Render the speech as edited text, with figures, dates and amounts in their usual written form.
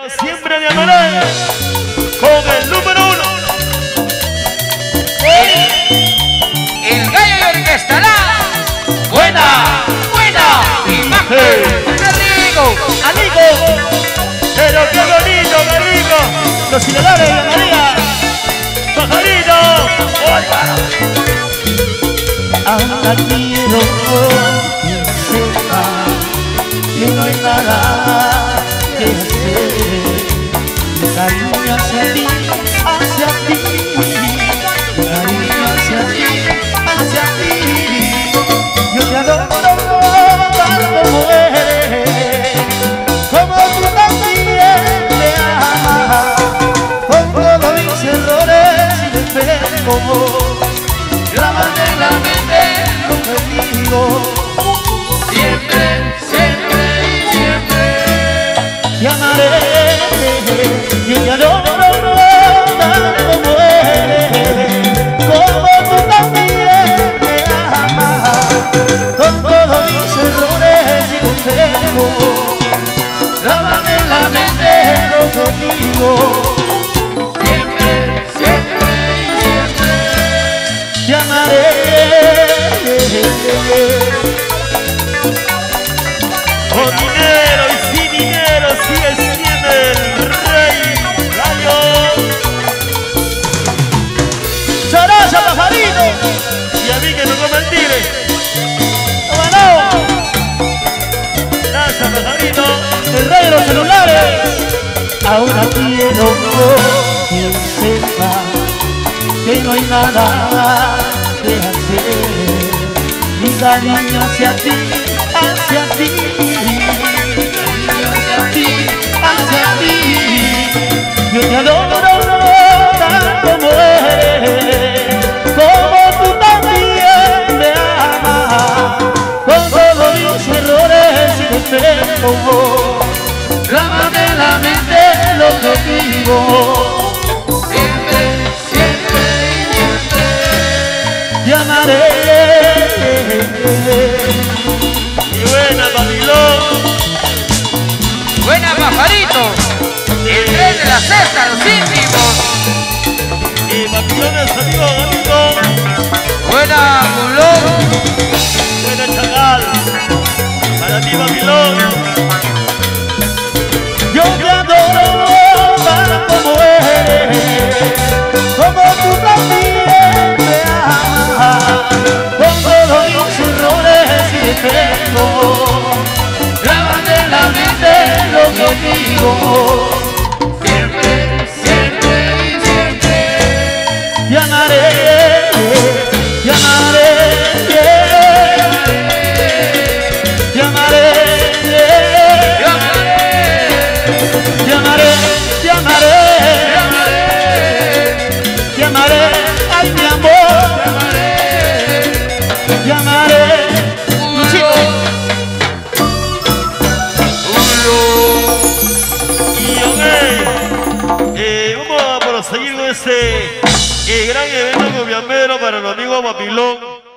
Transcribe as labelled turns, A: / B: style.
A: siempre me amaré con el número 1.
B: El gallo y orquestará. Buena, buena imagen.
A: Amigo, pero qué bonito, amigo. Los ciudadanos de María, pajarito.
C: Ahora quiero que sepa que no hay nada que hacer. Mi cariño hacia ti, mi cariño hacia ti, hacia ti. Yo te adoro tanto, mujer, como tú también me amas, con todos mis errores y defectos. Grábate en la mente lo que digo,
B: Siempre, siempre y siempre.
C: te amaré, yo te adoro tanto, mujer, como tú también me amas, con todos mis errores y defectos. Grábate en la mente lo que digo,
B: Siempre, siempre y siempre.
C: te amaré.
A: Con dinero y sin dinero sigue siendo el rey gallo.
C: ¡Charaza, pajarito!
A: Y a mí que no come el tigre.
C: ¡Bueno!
A: Gracias, pajarito.
C: El rey de los celulares. Ahora quiero que sepa que no hay nada que hacer. Mi cariño hacia ti, hacia ti, hacia ti, hacia ti. Yo te adoro tanto, mujer, como tú también me amas, con todos mis errores y defectos. Grábate en la mente lo que digo,
B: Siempre, siempre y siempre.
C: te amaré.
A: Y buena, Babilón.
B: Buena pajarito. El tren de la cesta, los íntimos.
A: Y Babilón es amigo.
B: Buena mulón.
A: Buena chacal. Para ti, Babilón.
C: Yo te adoro tanto, mujer, como tú también me amas, con todos mis errores y defectos. Grábate en la mente lo que digo,
B: Siempre, siempre y siempre.
C: te amaré, te amaré, te amaré. Te amaré, te amaré, te amaré, ay mi amor, te amaré, Luchito.
A: Y vamos a proseguir con este gran evento cumbiambero para los amigos Babilón.